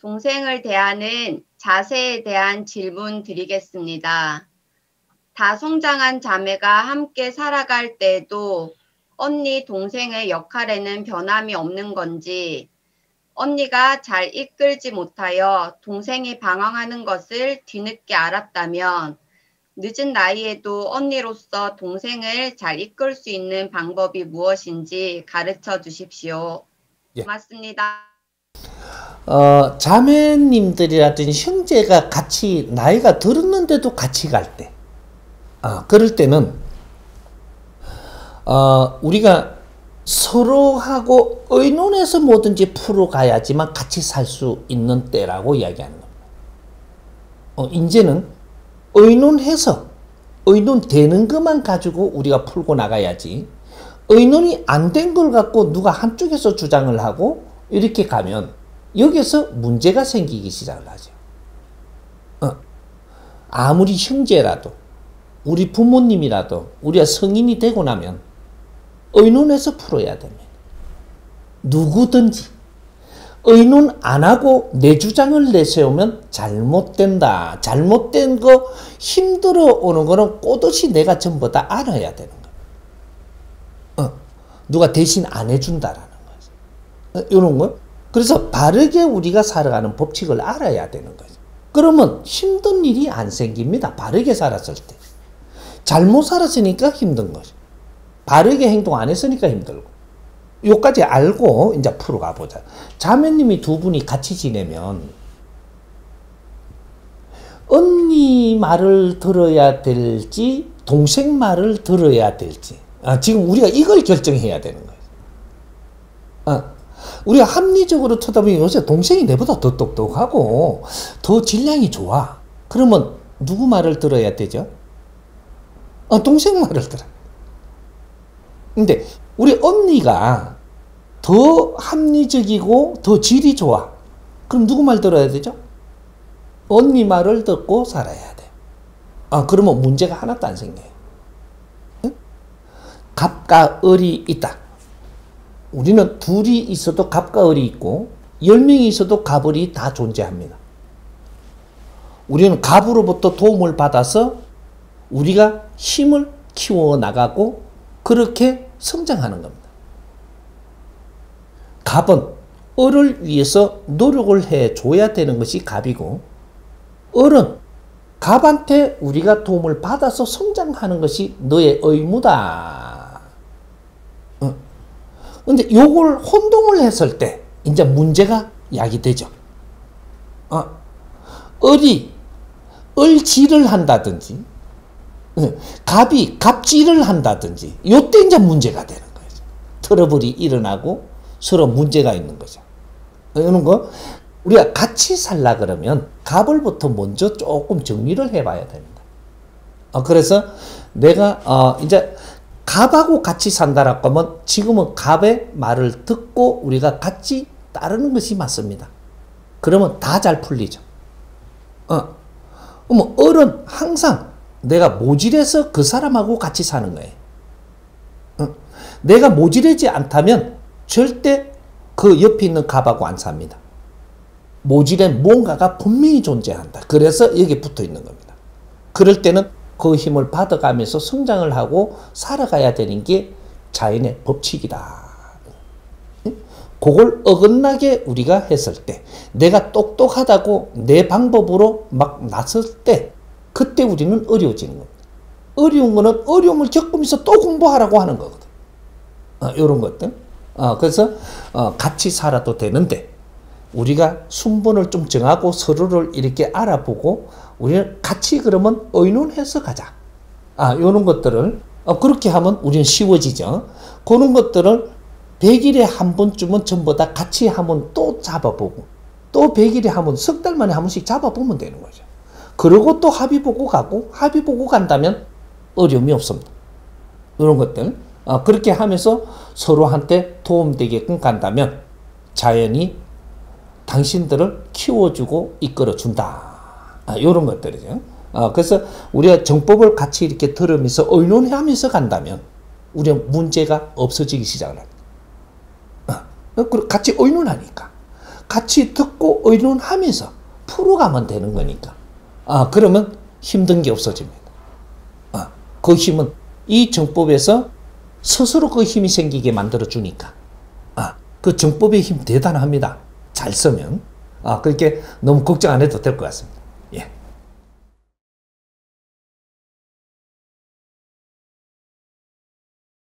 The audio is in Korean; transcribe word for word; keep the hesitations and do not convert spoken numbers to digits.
동생을 대하는 자세에 대한 질문 드리겠습니다. 다 성장한 자매가 함께 살아갈 때에도 언니, 동생의 역할에는 변함이 없는 건지, 언니가 잘 이끌지 못하여 동생이 방황하는 것을 뒤늦게 알았다면 늦은 나이에도 언니로서 동생을 잘 이끌 수 있는 방법이 무엇인지 가르쳐 주십시오. 예. 고맙습니다. 어, 자매님들이라든지 형제가 같이 나이가 들었는데도 같이 갈 때, 어, 그럴 때는 어, 우리가 서로하고 의논해서 뭐든지 풀어가야지만 같이 살 수 있는 때라고 이야기하는 겁니다. 어, 이제는 의논해서 의논되는 것만 가지고 우리가 풀고 나가야지, 의논이 안 된 걸 갖고 누가 한쪽에서 주장을 하고 이렇게 가면 여기서 문제가 생기기 시작을 하죠. 어, 아무리 형제라도 우리 부모님이라도 우리가 성인이 되고 나면 의논해서 풀어야 됩니다. 누구든지 의논 안 하고 내 주장을 내세우면 잘못된다. 잘못된 거 힘들어 오는 거는 꼬듯이 내가 전부 다 알아야 되는 거예요. 어, 누가 대신 안 해준다라는 거죠. 어, 이런 거. 그래서 바르게 우리가 살아가는 법칙을 알아야 되는 거죠. 그러면 힘든 일이 안 생깁니다. 바르게 살았을 때. 잘못 살았으니까 힘든 거죠. 바르게 행동 안 했으니까 힘들고. 요까지 알고 이제 풀어가 보자. 자매님이 두 분이 같이 지내면 언니 말을 들어야 될지 동생 말을 들어야 될지, 아, 지금 우리가 이걸 결정해야 되는 거예요. 아, 우리가 합리적으로 쳐다보면 요새 동생이 내보다 더 똑똑하고 더 질량이 좋아. 그러면 누구 말을 들어야 되죠? 아, 동생 말을 들어. 근데 우리 언니가 더 합리적이고 더 질이 좋아. 그럼 누구 말 들어야 되죠? 언니 말을 듣고 살아야 돼. 아, 그러면 문제가 하나도 안 생겨요. 응? 갑과 을이 있다. 우리는 둘이 있어도 갑과 을이 있고 열 명이 있어도 갑을이 다 존재합니다. 우리는 갑으로부터 도움을 받아서 우리가 힘을 키워나가고 그렇게 성장하는 겁니다. 갑은 을을 위해서 노력을 해줘야 되는 것이 갑이고, 을은 갑한테 우리가 도움을 받아서 성장하는 것이 너의 의무다. 어. 근데 요걸 혼동을 했을 때 이제 문제가 야기되죠. 어. 을이 을질을 한다든지 갑이 갑질을 한다든지 요때 이제 문제가 되는 거죠. 트러블이 일어나고 서로 문제가 있는 거죠. 이런 거 우리가 같이 살라 그러면 갑을부터 먼저 조금 정리를 해봐야 됩니다. 어, 그래서 내가 어, 이제 갑하고 같이 산다라고 하면 지금은 갑의 말을 듣고 우리가 같이 따르는 것이 맞습니다. 그러면 다 잘 풀리죠. 어, 그러면 을은 항상 내가 모질해서 그 사람하고 같이 사는 거예요. 어, 내가 모질하지 않다면 절대 그 옆에 있는 갑하고 안 삽니다. 모질한 뭔가가 분명히 존재한다. 그래서 여기 붙어 있는 겁니다. 그럴 때는 그 힘을 받아가면서 성장을 하고 살아가야 되는 게 자연의 법칙이다. 그걸 어긋나게 우리가 했을 때, 내가 똑똑하다고 내 방법으로 막 나설 때, 그때 우리는 어려워지는 겁니다. 어려운 거는 어려움을 겪으면서 또 공부하라고 하는 거거든. 어, 이런 것들. 어, 그래서 어, 같이 살아도 되는데 우리가 순번을 좀 정하고 서로를 이렇게 알아보고 우리는 같이 그러면 의논해서 가자. 아, 이런 것들을 어, 그렇게 하면 우리는 쉬워지죠. 그런 것들을 백 일에 한 번쯤은 전부 다 같이 한번 또 잡아보고 또 백 일에 한 번, 석 달 만에 한 번씩 잡아보면 되는 거죠. 그리고 또 합의 보고 가고 합의 보고 간다면 어려움이 없습니다. 이런 것들 어, 그렇게 하면서 서로한테 도움되게끔 간다면 자연이 당신들을 키워주고 이끌어준다. 아, 이런 것들이죠. 어, 그래서 우리가 정법을 같이 이렇게 들으면서 의논하면서 간다면 우리는 문제가 없어지기 시작을 합니다. 어, 같이 의논하니까. 같이 듣고 의논하면서 풀어가면 되는 거니까. 아, 그러면 힘든 게 없어집니다. 아, 그 힘은 이 정법에서 스스로 그 힘이 생기게 만들어 주니까. 아, 그 정법의 힘 대단합니다. 잘 쓰면. 아, 그렇게 너무 걱정 안 해도 될 것 같습니다.